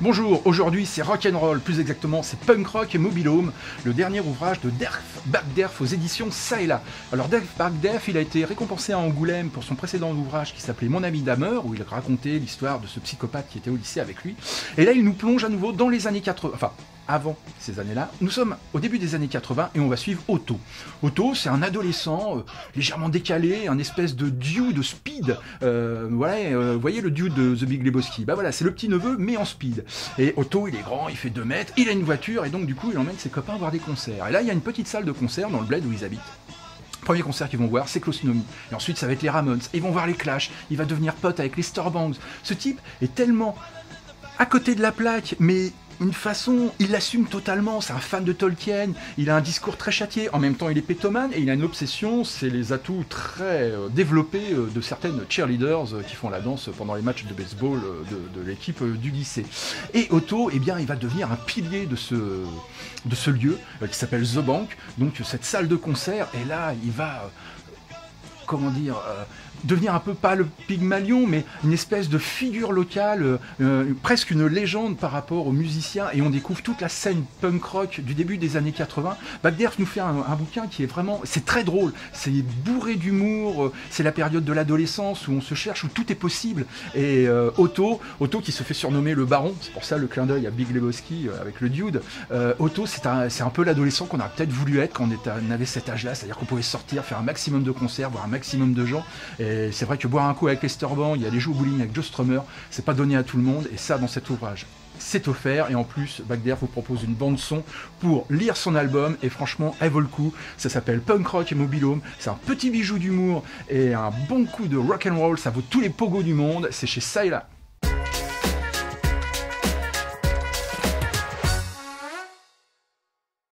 Bonjour, aujourd'hui c'est rock'n'roll, plus exactement c'est punk rock et mobile home, le dernier ouvrage de Derf Backderf aux éditions Ça et Là. Alors Derf Backderf, il a été récompensé à Angoulême pour son précédent ouvrage qui s'appelait Mon ami Dahmer, où il racontait l'histoire de ce psychopathe qui était au lycée avec lui. Et là il nous plonge à nouveau dans les années 80, enfin avant ces années-là. Nous sommes au début des années 80 et on va suivre Otto. Otto, c'est un adolescent légèrement décalé, un espèce de dude de speed. Vous voyez le dude de The Big Lebowski. Bah voilà, c'est le petit neveu mais en speed. Et Otto, il est grand, il fait 2 mètres, il a une voiture et donc du coup il emmène ses copains voir des concerts. Et là il y a une petite salle de concert dans le bled où ils habitent. Premier concert qu'ils vont voir, c'est Closnomy. Et ensuite ça va être les Ramones. Ils vont voir les Clash. Il va devenir pote avec les Starbangs. Ce type est tellement à côté de la plaque, mais une façon, il l'assume totalement, c'est un fan de Tolkien, il a un discours très châtié, en même temps il est pétomane et il a une obsession, c'est les atouts très développés de certaines cheerleaders qui font la danse pendant les matchs de baseball de l'équipe du lycée. Et Otto, eh bien, il va devenir un pilier de ce lieu qui s'appelle The Bank, donc cette salle de concert, et là il va... devenir un peu, pas le Pygmalion, mais une espèce de figure locale, presque une légende par rapport aux musiciens, et on découvre toute la scène punk rock du début des années 80. Backderf nous fait un bouquin qui est vraiment... C'est très drôle, c'est bourré d'humour, c'est la période de l'adolescence où on se cherche, où tout est possible, et Otto qui se fait surnommer le Baron, c'est pour ça le clin d'œil à Big Lebowski avec le dude. Otto, c'est un peu l'adolescent qu'on aurait peut-être voulu être quand on avait cet âge-là, c'est-à-dire qu'on pouvait sortir, faire un maximum de concerts, voir un maximum de gens. Et c'est vrai que boire un coup avec les Starbangs, il y a des jeux au bowling avec Joe Strummer, c'est pas donné à tout le monde, et ça dans cet ouvrage c'est offert, et en plus Backderf vous propose une bande son pour lire son album, et franchement elle vaut le coup. Ça s'appelle Punk Rock et Mobile Home, c'est un petit bijou d'humour et un bon coup de rock'n'roll, ça vaut tous les pogos du monde, c'est chez Ça et Là.